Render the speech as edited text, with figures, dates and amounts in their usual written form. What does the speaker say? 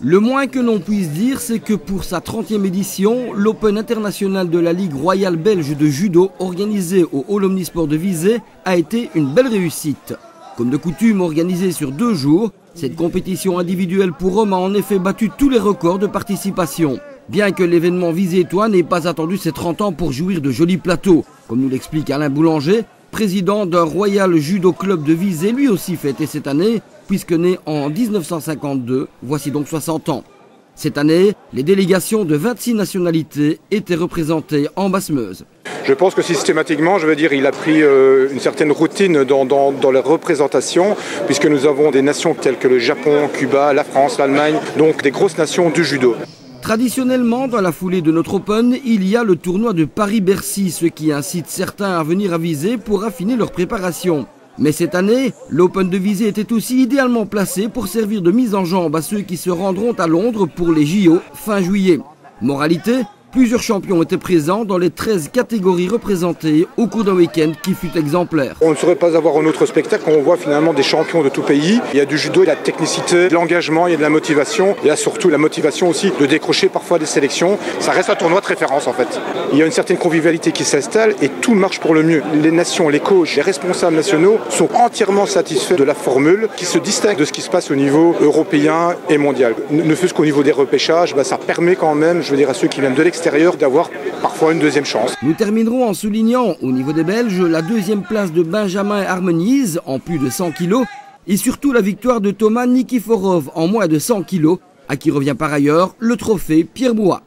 Le moins que l'on puisse dire, c'est que pour sa 30e édition, l'Open international de la Ligue royale belge de judo, organisé au Hall Omnisport de Visé, a été une belle réussite. Comme de coutume, organisée sur 2 jours, cette compétition individuelle pour hommes a en effet battu tous les records de participation. Bien que l'événement visétois n'ait pas attendu ses 30 ans pour jouir de jolis plateaux, comme nous l'explique Alain Boulanger, président d'un Royal Judo Club de Visé, lui aussi fêté cette année, puisque né en 1952, voici donc 60 ans. Cette année, les délégations de 26 nationalités étaient représentées en Basse-Meuse. Je pense que systématiquement, il a pris une certaine routine dans les représentations, puisque nous avons des nations telles que le Japon, Cuba, la France, l'Allemagne, donc des grosses nations du judo. Traditionnellement, dans la foulée de notre Open, il y a le tournoi de Paris-Bercy, ce qui incite certains à venir à Visé pour affiner leur préparation. Mais cette année, l'Open de Visé était aussi idéalement placé pour servir de mise en jambe à ceux qui se rendront à Londres pour les JO fin juillet. Moralité, plusieurs champions étaient présents dans les 13 catégories représentées au cours d'un week-end qui fut exemplaire. On ne saurait pas avoir un autre spectacle quand on voit finalement des champions de tout pays. Il y a du judo, il y a de la technicité, de l'engagement, il y a de la motivation. Il y a surtout la motivation aussi de décrocher parfois des sélections. Ça reste un tournoi de référence en fait. Il y a une certaine convivialité qui s'installe et tout marche pour le mieux. Les nations, les coachs, les responsables nationaux sont entièrement satisfaits de la formule qui se distingue de ce qui se passe au niveau européen et mondial. Ne fût-ce qu'au niveau des repêchages, ça permet quand même, à ceux qui viennent de l'extérieur, d'avoir parfois une deuxième chance. Nous terminerons en soulignant au niveau des Belges la 2e place de Benjamin Harmonize en plus de 100 kg et surtout la victoire de Thomas Nikiforov en moins de 100 kg, à qui revient par ailleurs le trophée Pierre Bois.